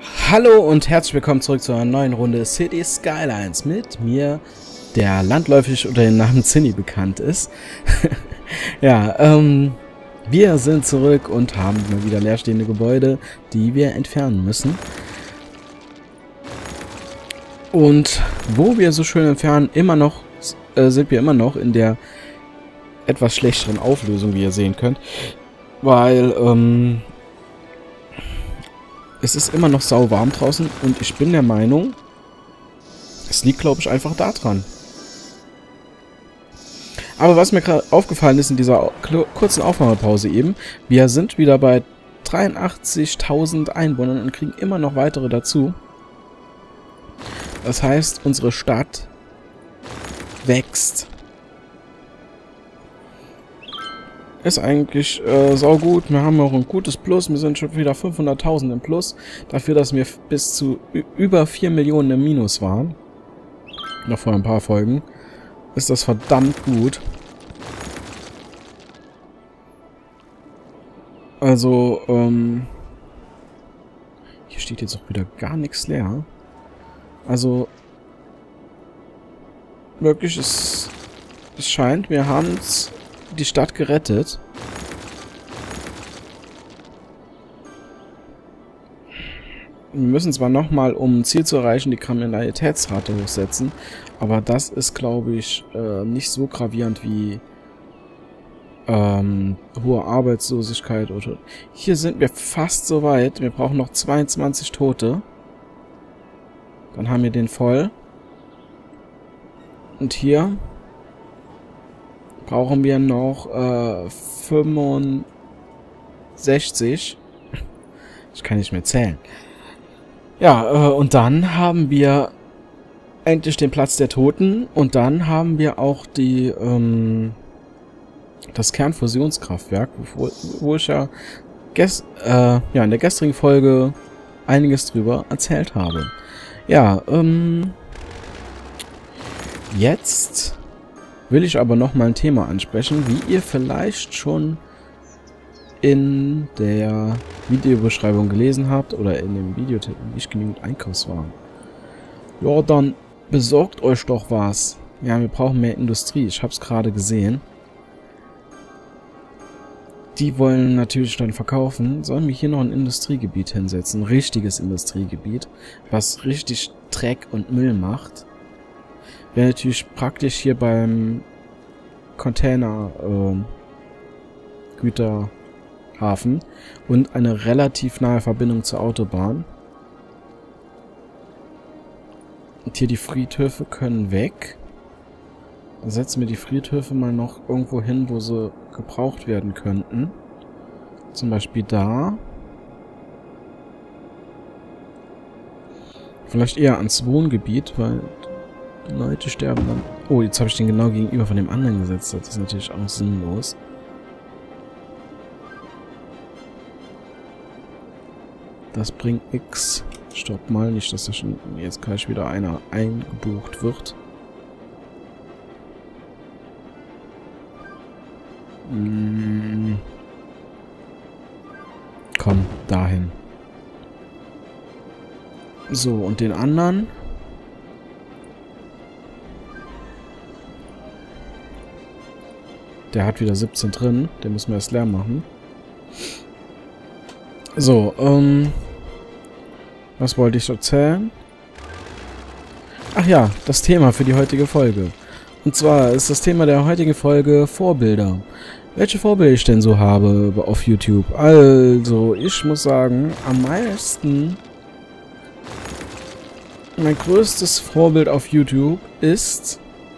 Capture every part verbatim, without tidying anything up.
Hallo und herzlich willkommen zurück zu einer neuen Runde City Skylines mit mir, der landläufig unter dem Namen Zinni bekannt ist. Ja, ähm, wir sind zurück und haben mal wieder leerstehende Gebäude, die wir entfernen müssen. Und wo wir so schön entfernen, immer noch, äh, sind wir immer noch in der etwas schlechteren Auflösung, wie ihr sehen könnt. Weil, ähm... es ist immer noch sauwarm draußen und ich bin der Meinung, es liegt, glaube ich, einfach daran. Aber was mir gerade aufgefallen ist in dieser kurzen Aufnahmepause eben, wir sind wieder bei dreiundachtzigtausend Einwohnern und kriegen immer noch weitere dazu. Das heißt, unsere Stadt wächst. Ist eigentlich äh, saugut. Wir haben auch ein gutes Plus. Wir sind schon wieder fünfhunderttausend im Plus. Dafür, dass wir bis zu über vier Millionen im Minus waren. Noch vor ein paar Folgen. Ist das verdammt gut. Also, ähm... hier steht jetzt auch wieder gar nichts leer. Also... wirklich, es, es scheint, wir haben es... die Stadt gerettet. Wir müssen zwar nochmal, um ein Ziel zu erreichen, die Kriminalitätsrate hochsetzen, aber das ist, glaube ich, äh, nicht so gravierend wie ähm, hohe Arbeitslosigkeit. Oder hier sind wir fast so weit. Wir brauchen noch zweiundzwanzig Tote. Dann haben wir den voll. Und hier brauchen wir noch äh, fünfundsechzig. Ich kann nicht mehr zählen. Ja, äh, und dann haben wir endlich den Platz der Toten. Und dann haben wir auch die ähm, das Kernfusionskraftwerk, wo, wo ich ja, gest, äh, ja in der gestrigen Folge einiges drüber erzählt habe. Ja, ähm, jetzt will ich aber noch mal ein Thema ansprechen, wie ihr vielleicht schon in der Videobeschreibung gelesen habt oder in dem Videotitel, nicht genügend Einkaufswagen. Ja, dann besorgt euch doch was. Ja, wir brauchen mehr Industrie, ich habe es gerade gesehen. Die wollen natürlich dann verkaufen. Sollen wir hier noch ein Industriegebiet hinsetzen? Ein richtiges Industriegebiet, was richtig Dreck und Müll macht. Wäre natürlich praktisch hier beim Container äh, Güterhafen und eine relativ nahe Verbindung zur Autobahn. Und hier die Friedhöfe können weg. Dann setzen wir die Friedhöfe mal noch irgendwo hin, wo sie gebraucht werden könnten. Zum Beispiel da. Vielleicht eher ans Wohngebiet, weil Leute sterben dann. Oh, jetzt habe ich den genau gegenüber von dem anderen gesetzt. Das ist natürlich auch sinnlos. Das bringt nix. Stopp mal, nicht, dass da schon jetzt gleich wieder einer eingebucht wird. Hm. Komm, dahin. So, und den anderen... Der hat wieder siebzehn drin. Den müssen wir erst leer machen. So, ähm... was wollte ich erzählen? Ach ja, das Thema für die heutige Folge. Und zwar ist das Thema der heutigen Folge Vorbilder. Welche Vorbilder ich denn so habe auf YouTube? Also, ich muss sagen, am meisten... mein größtes Vorbild auf YouTube ist...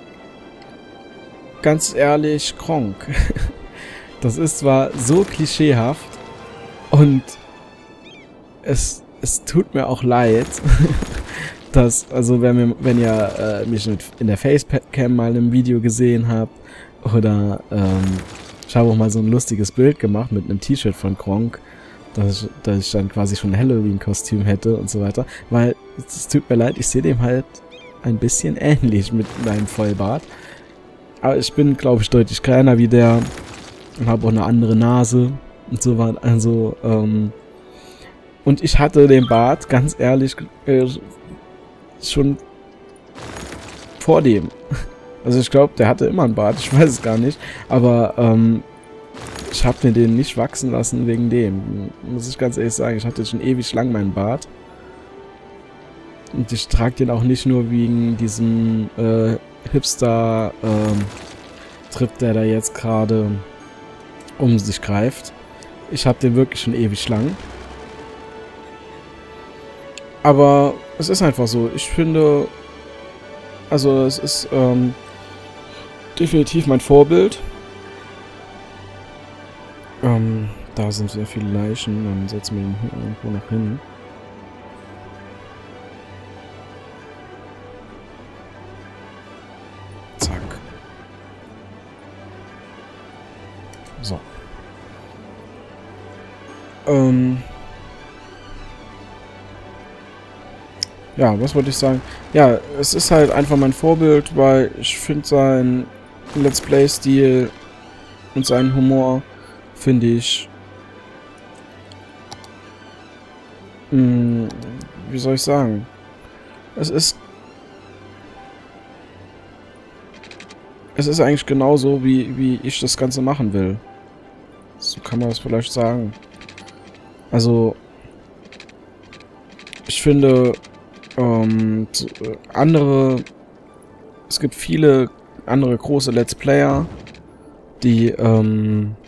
ganz ehrlich, Gronkh. Das ist zwar so klischeehaft und es, es tut mir auch leid, dass, also wenn, wir, wenn ihr äh, mich in der Facecam mal in einem Video gesehen habt oder ähm, ich habe auch mal so ein lustiges Bild gemacht mit einem T-Shirt von Gronkh, dass ich, dass ich dann quasi schon ein Halloween-Kostüm hätte und so weiter, weil es tut mir leid, ich sehe dem halt ein bisschen ähnlich mit meinem Vollbart. Aber ich bin, glaube ich, deutlich kleiner wie der und habe auch eine andere Nase und so weiter. Also, ähm, Und ich hatte den Bart, ganz ehrlich, äh, schon vor dem. Also ich glaube, der hatte immer einen Bart, ich weiß es gar nicht. Aber ähm, ich habe mir den nicht wachsen lassen wegen dem. Muss ich ganz ehrlich sagen, ich hatte schon ewig lang meinen Bart. Und ich trage den auch nicht nur wegen diesem äh, Hipster-Trip, ähm, der da jetzt gerade um sich greift. Ich habe den wirklich schon ewig lang. Aber es ist einfach so. Ich finde, also es ist ähm, definitiv mein Vorbild. Ähm, da sind sehr viele Leichen. Dann setzen wir ihn hier irgendwo noch hin. Zack. So. Ähm... Ja, was wollte ich sagen? Ja, es ist halt einfach mein Vorbild, weil ich finde seinen Let's Play-Stil und seinen Humor, finde ich, mh, wie soll ich sagen? Es ist, es ist eigentlich genauso, wie, wie ich das Ganze machen will. So kann man das vielleicht sagen. Also, ich finde, Ähm, andere, es gibt viele andere große Let's Player, die, ähm,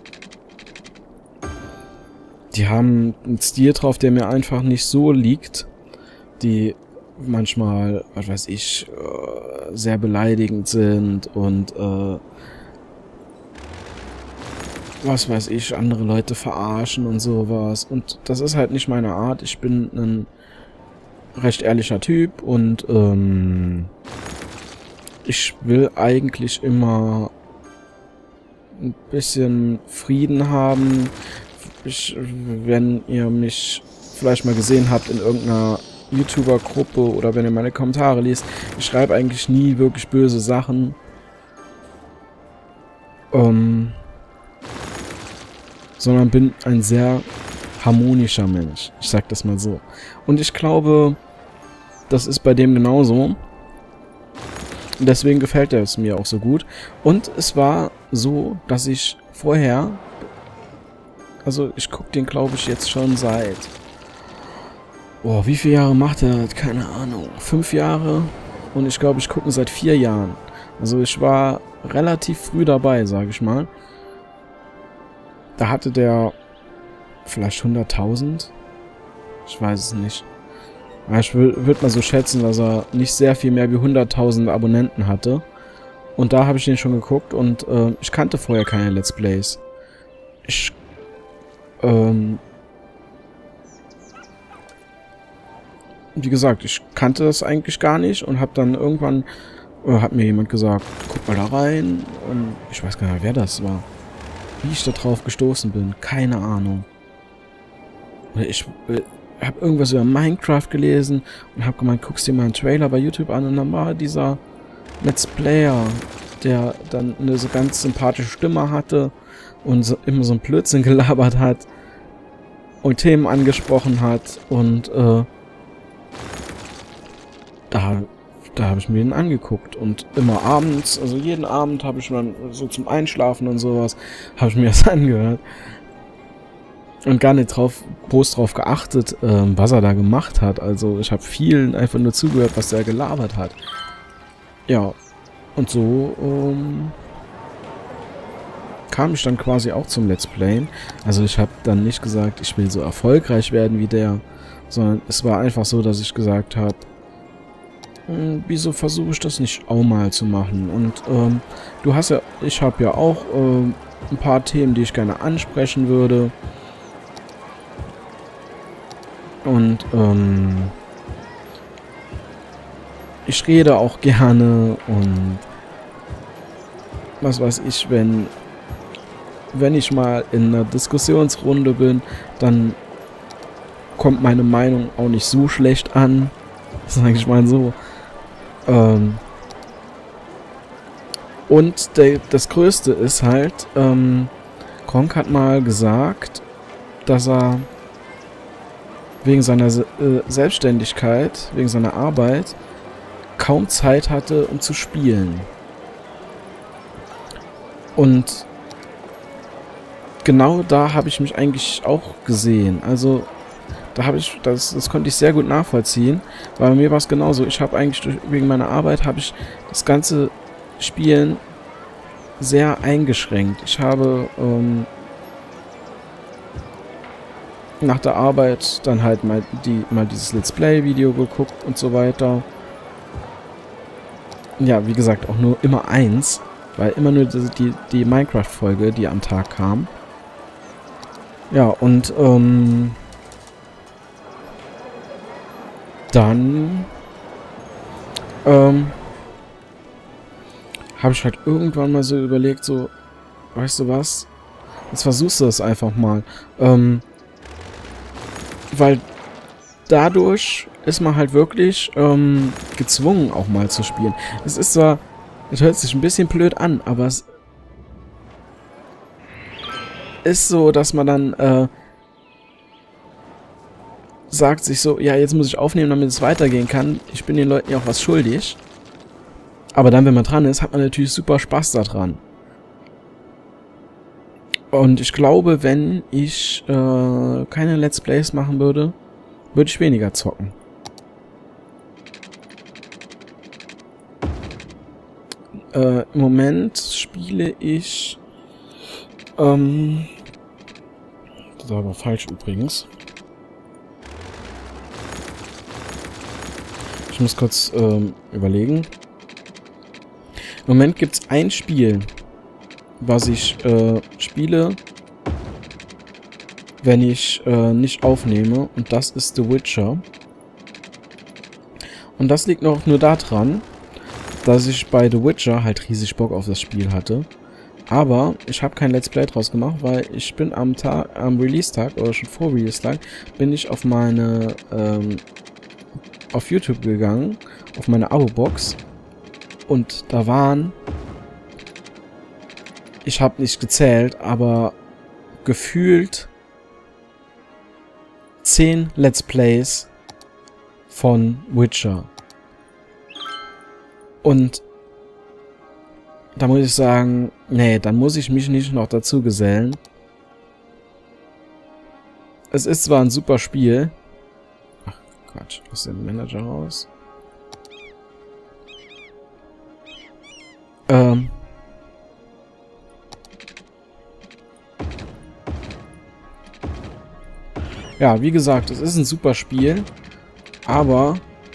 die haben einen Stil drauf, der mir einfach nicht so liegt, die manchmal, was weiß ich, äh, sehr beleidigend sind und, äh, was weiß ich, andere Leute verarschen und sowas. Und das ist halt nicht meine Art. Ich bin ein recht ehrlicher Typ und ähm, ich will eigentlich immer ein bisschen Frieden haben. Ich, wenn ihr mich vielleicht mal gesehen habt in irgendeiner YouTuber-Gruppe oder wenn ihr meine Kommentare liest, ich schreibe eigentlich nie wirklich böse Sachen. Ähm, sondern bin ein sehr harmonischer Mensch. Ich sag das mal so. Und ich glaube, das ist bei dem genauso. Deswegen gefällt er es mir auch so gut. Und es war so, dass ich vorher, also ich gucke den, glaube ich, jetzt schon seit, boah, wie viele Jahre macht er? Keine Ahnung. Fünf Jahre. Und ich glaube, ich gucke seit vier Jahren. Also ich war relativ früh dabei, sage ich mal. Da hatte der vielleicht hunderttausend. Ich weiß es nicht. Ich würde mal so schätzen, dass er nicht sehr viel mehr wie hunderttausend Abonnenten hatte. Und da habe ich den schon geguckt und äh, ich kannte vorher keine Let's Plays. Ich, ähm, wie gesagt, ich kannte das eigentlich gar nicht und habe dann irgendwann, äh, hat mir jemand gesagt, guck mal da rein. Und ich weiß gar nicht, wer das war. Wie ich da drauf gestoßen bin, keine Ahnung. Ich äh, habe irgendwas über Minecraft gelesen und habe gemeint, guckst dir mal einen Trailer bei YouTube an und dann war dieser Let's Player, der dann eine so ganz sympathische Stimme hatte und so, immer so ein Blödsinn gelabert hat und Themen angesprochen hat und äh, da, da habe ich mir den angeguckt und immer abends, also jeden Abend habe ich dann so zum Einschlafen und sowas, habe ich mir das angehört. Und gar nicht drauf, groß drauf geachtet, ähm, was er da gemacht hat. Also ich habe vielen einfach nur zugehört, was er gelabert hat. Ja, und so ähm, kam ich dann quasi auch zum Let's Playen. Also ich habe dann nicht gesagt, ich will so erfolgreich werden wie der, sondern es war einfach so, dass ich gesagt habe, wieso versuche ich das nicht auch mal zu machen? Und ähm, du hast ja, ich habe ja auch ähm, ein paar Themen, die ich gerne ansprechen würde. Und ähm, ich rede auch gerne und was weiß ich, wenn wenn ich mal in einer Diskussionsrunde bin, dann kommt meine Meinung auch nicht so schlecht an. Sag ich mal so. Ähm, und der, das Größte ist halt, ähm, Gronkh hat mal gesagt, dass er wegen seiner äh, Selbstständigkeit, wegen seiner Arbeit, kaum Zeit hatte, um zu spielen. Und genau da habe ich mich eigentlich auch gesehen. Also da habe ich, das, das konnte ich sehr gut nachvollziehen, weil bei mir war es genauso. Ich habe eigentlich durch, wegen meiner Arbeit habe ich das ganze Spielen sehr eingeschränkt. Ich habe ähm, nach der Arbeit dann halt mal, die, mal dieses Let's Play-Video geguckt und so weiter. Ja, wie gesagt, auch nur immer eins, weil immer nur die, die, die Minecraft-Folge, die am Tag kam. Ja, und ähm, dann ähm, habe ich halt irgendwann mal so überlegt, so, weißt du was, jetzt versuchst du das einfach mal. Ähm, weil dadurch ist man halt wirklich ähm, gezwungen, auch mal zu spielen. Es ist zwar, es hört sich ein bisschen blöd an, aber es ist so, dass man dann äh, sagt sich so, ja, jetzt muss ich aufnehmen, damit es weitergehen kann. Ich bin den Leuten ja auch was schuldig. Aber dann, wenn man dran ist, hat man natürlich super Spaß daran. Und ich glaube, wenn ich äh, keine Let's Plays machen würde, würde ich weniger zocken. Äh, im Moment spiele ich ähm, das war aber falsch übrigens. Ich muss kurz ähm, überlegen. Im Moment gibt es ein Spiel, was ich äh, spiele, wenn ich äh, nicht aufnehme, und das ist The Witcher. Und das liegt noch nur daran, dass ich bei The Witcher halt riesig Bock auf das Spiel hatte. Aber ich habe kein Let's Play draus gemacht, weil ich bin am Tag, am Release-Tag oder schon vor Release-Tag, bin ich auf meine ähm, auf YouTube gegangen, auf meine Abo-Box, und da waren, ich habe nicht gezählt, aber gefühlt zehn Let's Plays von Witcher. Und da muss ich sagen, nee, dann muss ich mich nicht noch dazu gesellen. Es ist zwar ein super Spiel. Ach Quatsch, aus dem Manager raus. Ähm. Ja, wie gesagt, es ist ein super Spiel, aber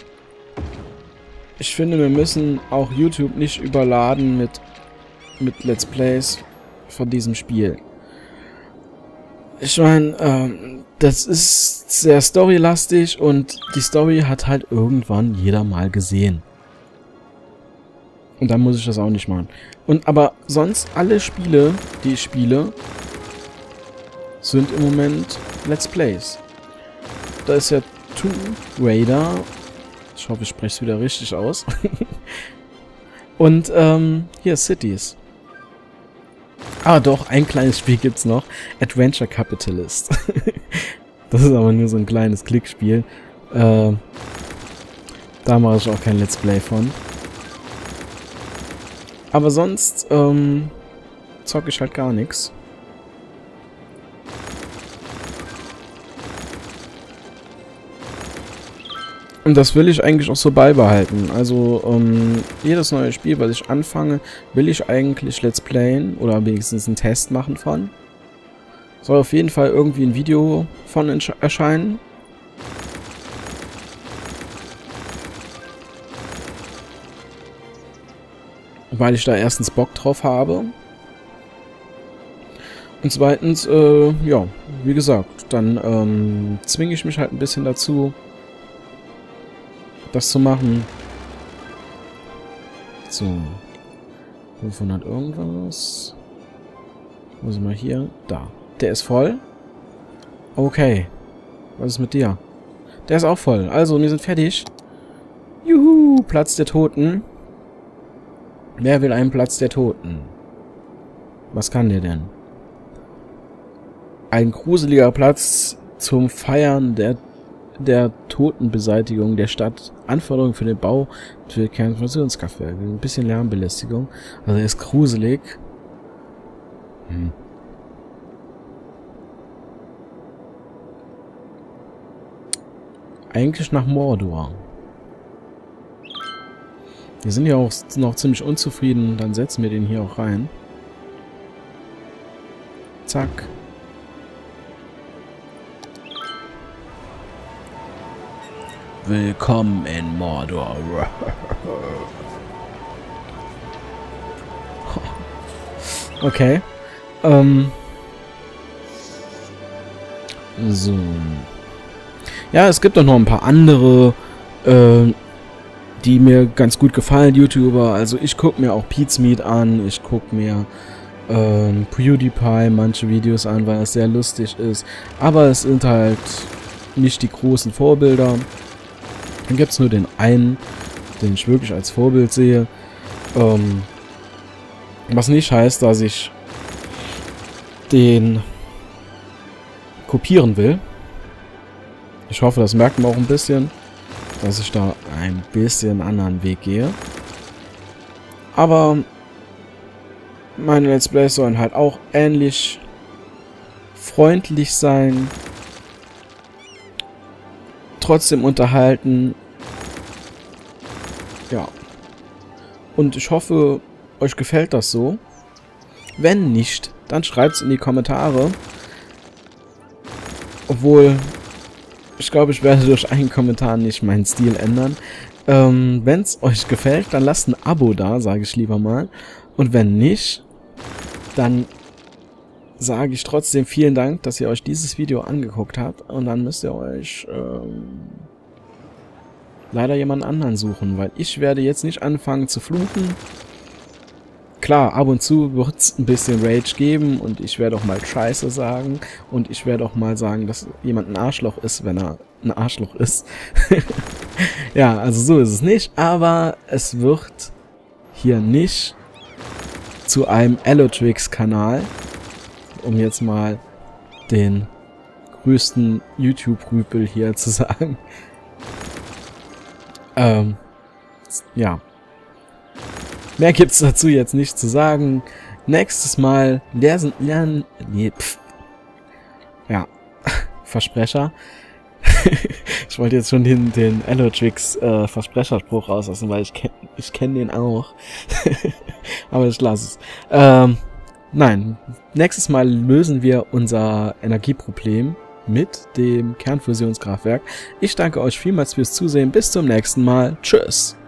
ich finde, wir müssen auch YouTube nicht überladen mit, mit Let's Plays von diesem Spiel. Ich meine, ähm, das ist sehr storylastig und die Story hat halt irgendwann jeder mal gesehen. Und dann muss ich das auch nicht machen. Und aber sonst alle Spiele, die ich spiele, sind im Moment Let's Plays. Da ist ja Tomb Raider. Ich hoffe, ich spreche es wieder richtig aus. Und ähm, hier Cities. Ah doch, ein kleines Spiel gibt's noch. Adventure Capitalist. Das ist aber nur so ein kleines Klickspiel. Äh, da mache ich auch kein Let's Play von. Aber sonst ähm, zocke ich halt gar nichts. Und das will ich eigentlich auch so beibehalten. Also ähm, jedes neue Spiel, was ich anfange, will ich eigentlich Let's Playen oder wenigstens einen Test machen von. Soll auf jeden Fall irgendwie ein Video von erscheinen. Weil ich da erstens Bock drauf habe. Und zweitens, äh, ja, wie gesagt, dann ähm, zwinge ich mich halt ein bisschen dazu, das zu machen. So. fünfhundert irgendwas. Wo sind wir hier? Da. Der ist voll. Okay. Was ist mit dir? Der ist auch voll. Also, wir sind fertig. Juhu, Platz der Toten. Wer will einen Platz der Toten? Was kann der denn? Ein gruseliger Platz zum Feiern der der Totenbeseitigung der Stadt. Anforderungen für den Bau für Kernfusionskraftwerke. Ein bisschen Lärmbelästigung. Also er ist gruselig. Hm. Eigentlich nach Mordor. Wir sind ja auch noch ziemlich unzufrieden. Dann setzen wir den hier auch rein. Zack. Willkommen in Mordor. Okay. Ähm. So. Ja, es gibt auch noch ein paar andere, äh, die mir ganz gut gefallen, YouTuber. Also ich gucke mir auch Pete's Meat an. Ich gucke mir ähm, PewDiePie manche Videos an, weil es sehr lustig ist. Aber es sind halt nicht die großen Vorbilder. Dann gibt es nur den einen, den ich wirklich als Vorbild sehe. Ähm, was nicht heißt, dass ich den kopieren will. Ich hoffe, das merkt man auch ein bisschen, dass ich da ein bisschen einen anderen Weg gehe. Aber meine Let's Plays sollen halt auch ähnlich freundlich sein. Trotzdem unterhalten. Ja. Und ich hoffe, euch gefällt das so. Wenn nicht, dann schreibt es in die Kommentare. Obwohl, ich glaube, ich werde durch einen Kommentar nicht meinen Stil ändern. Ähm, wenn es euch gefällt, dann lasst ein Abo da, sage ich lieber mal. Und wenn nicht, dann sage ich trotzdem vielen Dank, dass ihr euch dieses Video angeguckt habt. Und dann müsst ihr euch ähm, leider jemand anderen suchen, weil ich werde jetzt nicht anfangen zu fluchen. Klar, ab und zu wird es ein bisschen Rage geben und ich werde auch mal Scheiße sagen. Und ich werde auch mal sagen, dass jemand ein Arschloch ist, wenn er ein Arschloch ist. Ja, also so ist es nicht. Aber es wird hier nicht zu einem Allotrix-Kanal, um jetzt mal den größten YouTube-Rüpel hier zu sagen. Ähm, ja. Mehr gibt's dazu jetzt nicht zu sagen. Nächstes Mal lernen, lernen, nee, pff. Ja, Versprecher. Ich wollte jetzt schon den, den Allotrix äh, Versprecherspruch rauslassen, weil ich kenne ich kenn den auch. Aber ich lasse es. Ähm, nein, nächstes Mal lösen wir unser Energieproblem mit dem Kernfusionskraftwerk. Ich danke euch vielmals fürs Zusehen. Bis zum nächsten Mal. Tschüss.